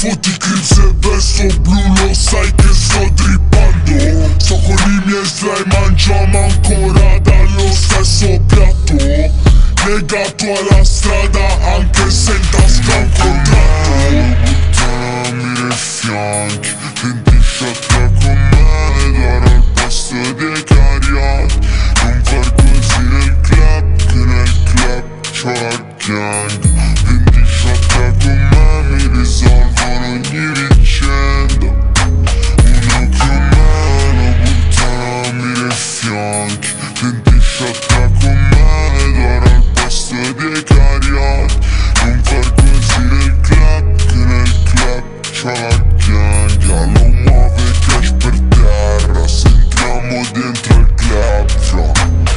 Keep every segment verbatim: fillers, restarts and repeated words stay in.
fotti clip se vesto blu, lo sai che sto drippando. Sto con i miei slime, mangiamo ancora dallo stesso piatto. Legato alla strada anche se in tasca un contratto. Louboutin nei fianchi, venti sciatta con me, darò al posto dei cariati. Non far così nel club, che nel club c'ho la gang. Venti sciatta con me, mi risolvono ogni vicenda. Uno con me, Louboutin nei fianchi, venti sciatta con me, darò al posto dei cariati. Non far così nel club, che nel club c'ho la gang. Lo muove cash per terra, se entriamo dentro il club, fra.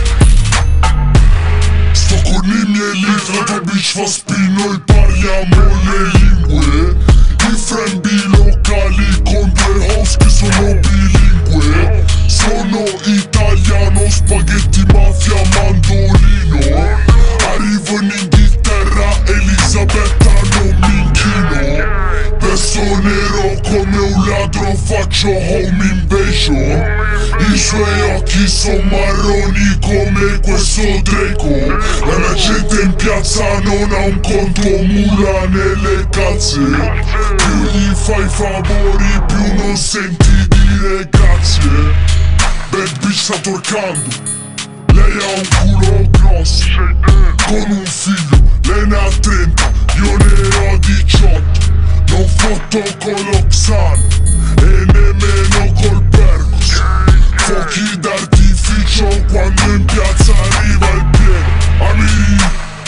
Sto con i miei lead, la tua bitch fa spin, noi parliamo le lingue. I frembi locali con due host che sono bilingue. Sono italiano, spaghetti, mafia, mandolino. Arrivo in Inghilterra, Elisabetta non mi inchino. Vesto nero come un ladro, faccio home invasion. I suoi occhi son marroni come questo Draco. La mia gente in piazza non ha un conto mula nelle calze. Più gli fai favori, più non senti dire grazie. Bad bitch sta torcando, lei ha un culo grosso, con un figlio, lei ne ha trenta, io ne ho diciotto. Non fotto con lo Xan e nemmeno col Percos. Fuochi d'artificio quando in piazza arriva il pieno. Amiri,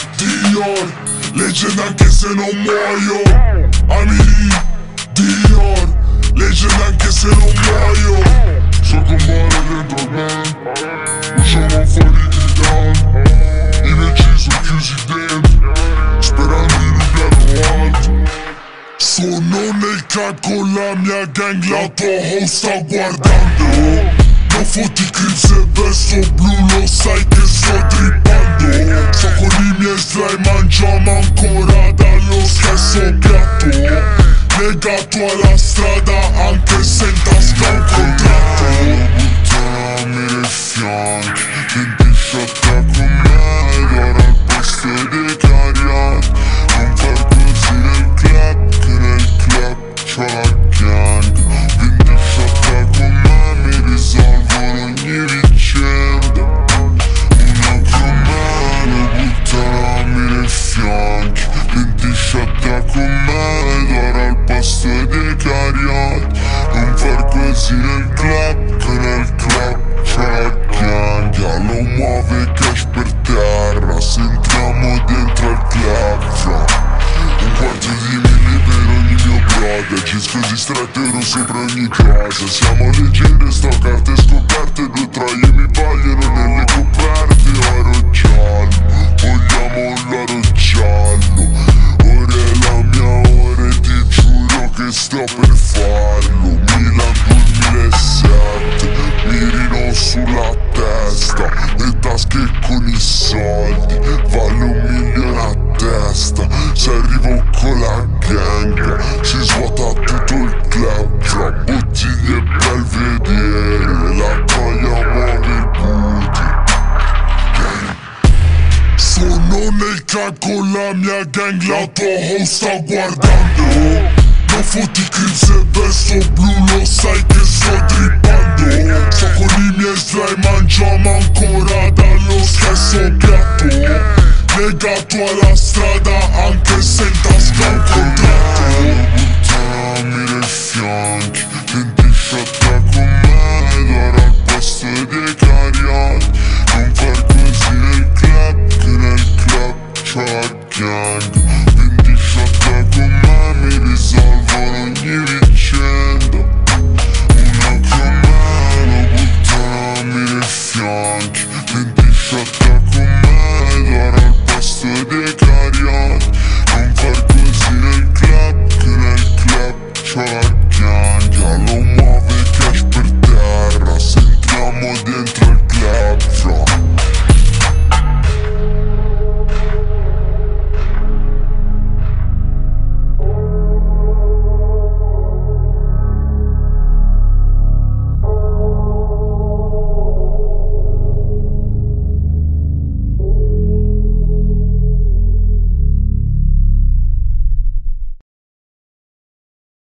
Dior, leggenda anche se non muoio. Amiri, Dior, leggenda anche se non muoio. So combattere dentro me, usciamo fuori di down. I vecchi sono chiusi dentro, sperando in un piano alto. Sono nel club con la mia gang, la tua host sta guardando. Non fotti clip se vesto blu, lo sai che sto drippando. Sto con i miei slime, mangiamo ancora dallo stesso piatto. Legato alla strada anche se in tasca un contratto. Louboutin nei fianchi, venti sciatta con me, darò al posto dei cariati. Non far così nel club, che nel club c'ho la gang. Venti sciatta con me, mi risolvono ogni vicenda. Uno con me, Louboutin nei fianchi, venti sciatta con me, darò al posto dei cariati. Non far così nel club, che nel club c'ho la gang. Lo muove cash per terra, se entriamo dentro il club, fra. Un quarto di milli per ogni mio brother, cisco di stretto ero sopra ogni cosa. Siamo leggende, sto carte scoperte, due troie mi vogliono nelle coperte. Oro giallo, vogliamo l'oro giallo. Ora è la mia ora e ti giuro che sto per farlo. Milan duemilasette, mirino sulla testa, le tasche con i soldi, vale un milione a testa. Se arrivo con la gang, si svuota tutto il club, fra bottiglie e belvedere, la troia muove il booty. Sono nel club con la mia gang, la tua host sta guardando. Non fotti clip se vesto blu, lo sai che sto drippando. Sto con i miei slime, mangiamo ancora dallo stesso piatto. Legato alla strada anche se in tasca un